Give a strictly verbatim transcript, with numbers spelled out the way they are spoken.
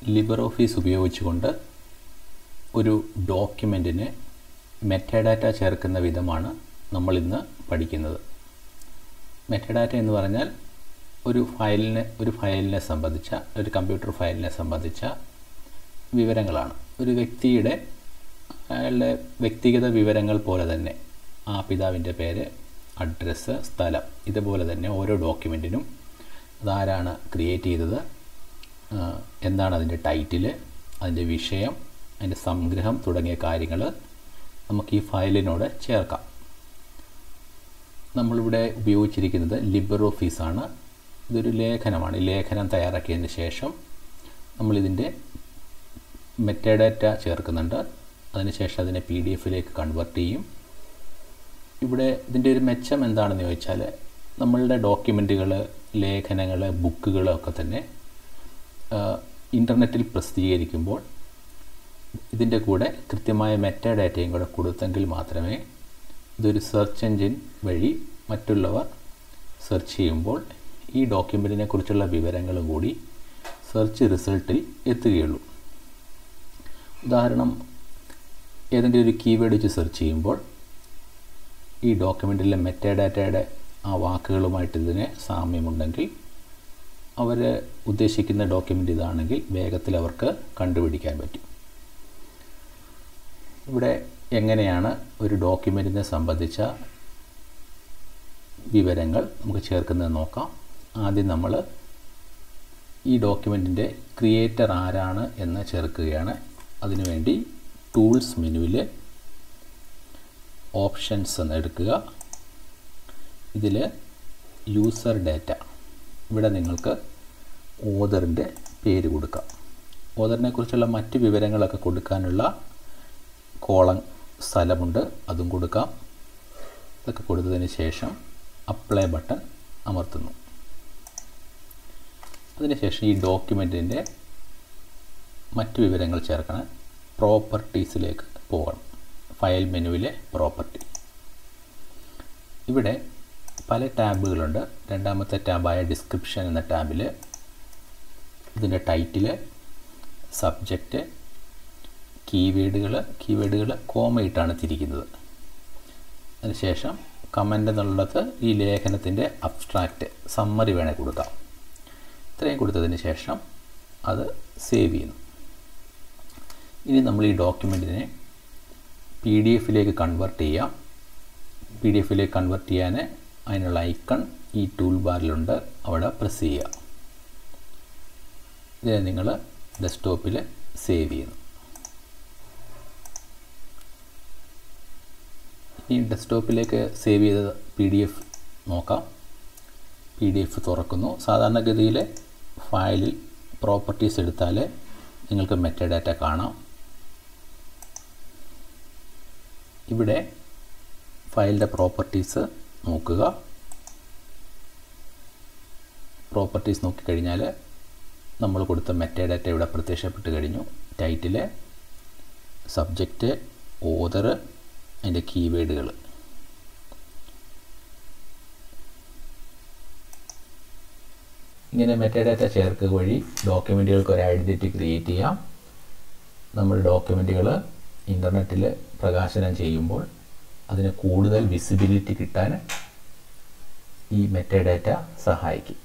LibreOffice ഉപയോഗിച്ചുകൊണ്ട് ഒരു ഡോക്യുമെൻറ്റിന് metadata ചേർക്കുന്ന വിധമാണ് നമ്മൾ ഇന്ന് പഠിക്കുന്നത്. മെറ്റാഡാറ്റ എന്ന് പറഞ്ഞാൽ ഒരു ഫയലിനെ ഒരു ഫയലിനെ സംബന്ധിച്ച ഒരു കമ്പ്യൂട്ടർ ഫയലിനെ സംബന്ധിച്ച വിവരങ്ങളാണ്. ഒരു വ്യക്തിയുടെ അയാളുടെ വ്യക്തിഗത വിവരങ്ങൾ പോലെ തന്നെ ആ പിതാവിൻ്റെ പേര്, അഡ്രസ്സ്, സ്ഥലം, ഇതുപോലെ തന്നെ ഓരോ ഡോക്യുമെൻറ്റിനും അതാരാണ് ക്രിയേറ്റ് ചെയ്തത്, എന്താണ് അതിൻ്റെ ടൈറ്റിൽ, അതിൻ്റെ വിഷയം, അതിൻ്റെ സംഗ്രഹം തുടങ്ങിയ കാര്യങ്ങൾ നമുക്ക് ഈ ഫയലിനോട് ചേർക്കാം. നമ്മളിവിടെ ഉപയോഗിച്ചിരിക്കുന്നത് ലിബ്രിയോഫീസാണ്. ഇതൊരു ലേഖനമാണ്. ഈ ലേഖനം തയ്യാറാക്കിയതിന് ശേഷം നമ്മളിതിൻ്റെ മെറ്റാഡാറ്റ ചേർക്കുന്നുണ്ട്. അതിനുശേഷം അതിനെ പി ഡി എഫിലേക്ക് കൺവേർട്ട് ചെയ്യും. ഇവിടെ ഇതിൻ്റെ ഒരു മെച്ചം എന്താണെന്ന് ചോദിച്ചാൽ, നമ്മളുടെ ഡോക്യുമെൻറ്റുകൾ, ലേഖനങ്ങൾ, ബുക്കുകളൊക്കെ തന്നെ ഇൻ്റർനെറ്റിൽ പ്രസിദ്ധീകരിക്കുമ്പോൾ ഇതിൻ്റെ കൂടെ കൃത്യമായ മെറ്റാഡാറ്റയും കൂടെ കൊടുത്തെങ്കിൽ മാത്രമേ ഇതൊരു സെർച്ച് എൻജിൻ വഴി മറ്റുള്ളവർ സെർച്ച് ചെയ്യുമ്പോൾ ഈ ഡോക്യുമെൻറ്റിനെ കുറിച്ചുള്ള വിവരങ്ങളും കൂടി സെർച്ച് റിസൾട്ടിൽ എത്തുകയുള്ളൂ. ഉദാഹരണം, ഏതെങ്കിലും ഒരു കീവേഡ് വെച്ച് സെർച്ച് ചെയ്യുമ്പോൾ ഈ ഡോക്യുമെൻറ്റിലെ മെറ്റാഡാറ്റയുടെ ആ വാക്കുകളുമായിട്ട് ഇതിന് സാമ്യമുണ്ടെങ്കിൽ അവർ ഉദ്ദേശിക്കുന്ന ഡോക്യുമെൻ്റ് ഇതാണെങ്കിൽ വേഗത്തിൽ അവർക്ക് കണ്ടുപിടിക്കാൻ പറ്റും. ഇവിടെ എങ്ങനെയാണ് ഒരു ഡോക്യുമെൻറ്റിനെ സംബന്ധിച്ച വിവരങ്ങൾ നമുക്ക് ചേർക്കുന്നത് നോക്കാം. ആദ്യം നമ്മൾ ഈ ഡോക്യുമെൻറ്റിൻ്റെ ക്രിയേറ്റർ ആരാണ് എന്ന് ചേർക്കുകയാണ്. അതിനുവേണ്ടി ടൂൾസ് മെനുവിൽ ഓപ്ഷൻസ് എന്ന് എടുക്കുക. ഇതിൽ യൂസർ ഡാറ്റ, ഇവിടെ നിങ്ങൾക്ക് ഓതറിൻ്റെ പേര് കൊടുക്കാം. ഓതറിനെ കുറിച്ചുള്ള മറ്റ് വിവരങ്ങളൊക്കെ കൊടുക്കാനുള്ള കോളം സ്ഥലമുണ്ട്, അതും കൊടുക്കാം. ഇതൊക്കെ കൊടുത്തതിന് ശേഷം അപ്ലൈ ബട്ടൺ അമർത്തുന്നു. അതിനുശേഷം ഈ ഡോക്യുമെൻറ്റിൻ്റെ മറ്റ് വിവരങ്ങൾ ചേർക്കണം. പ്രോപ്പർട്ടീസിലേക്ക് പോകണം. ഫയൽ മെനുവിലെ പ്രോപ്പർട്ടി. ഇവിടെ പല ടാബുകളുണ്ട്. രണ്ടാമത്തെ ടാബായ ഡിസ്ക്രിപ്ഷൻ എന്ന ടാബിൽ ഇതിൻ്റെ ടൈറ്റിൽ, സബ്ജക്റ്റ്, കീവേഡുകൾ കീവേഡുകൾ കോമയിട്ടാണ് തിരിക്കുന്നത്. അതിനുശേഷം കമൻ്റ് എന്നുള്ളത് ഈ ലേഖനത്തിൻ്റെ അബ്സ്ട്രാക്റ്റ്, സമ്മറി വേണേൽ കൊടുക്കാം. ഇത്രയും കൊടുത്തതിന് ശേഷം അത് സേവ് ചെയ്യുന്നു. ഇനി നമ്മൾ ഈ ഡോക്യുമെൻറ്റിനെ പി ഡി എഫിലേക്ക് കൺവേർട്ട് ചെയ്യാം. പി ഡി എഫിലേക്ക് കൺവേർട്ട് ചെയ്യാൻ അതിനുള്ള ഐക്കൺ ഈ ടൂൾ ബാറിലുണ്ട്, അവിടെ പ്രസ് ചെയ്യുക. ഇതിനെ നിങ്ങൾ ഡെസ്ക്ടോപ്പിൽ സേവ് ചെയ്യുന്നു. ഈ ഡെസ്ക്ടോപ്പിലേക്ക് സേവ് ചെയ്ത പി ഡി എഫ് നോക്കാം. പി ഡി എഫ് തുറക്കുന്നു. സാധാരണഗതിയിൽ ഫയലിൽ പ്രോപ്പർട്ടീസ് എടുത്താൽ നിങ്ങൾക്ക് മെറ്റാഡാറ്റ കാണാം. ഇവിടെ ഫയലിൻ്റെ പ്രോപ്പർട്ടീസ് നോക്കുക. പ്രോപ്പർട്ടീസ് നോക്കിക്കഴിഞ്ഞാൽ നമ്മൾ കൊടുത്ത മെറ്റാഡാറ്റ ഇവിടെ പ്രത്യക്ഷപ്പെട്ട് കഴിഞ്ഞു. ടൈറ്റിൽ, സബ്ജക്റ്റ്, ഓതർ, അതിൻ്റെ കീവേഡുകൾ. ഇങ്ങനെ മെറ്റാഡാറ്റ ചേർക്കുക വഴി ഡോക്യുമെൻറ്റുകൾക്ക് ഒരു ഐഡൻറ്റിറ്റി ക്രിയേറ്റ് ചെയ്യാം. നമ്മൾ ഡോക്യുമെൻറ്റുകൾ ഇൻ്റർനെറ്റിൽ പ്രകാശനം ചെയ്യുമ്പോൾ അതിന് കൂടുതൽ വിസിബിലിറ്റി കിട്ടാൻ ഈ മെറ്റാഡാറ്റ സഹായിക്കും.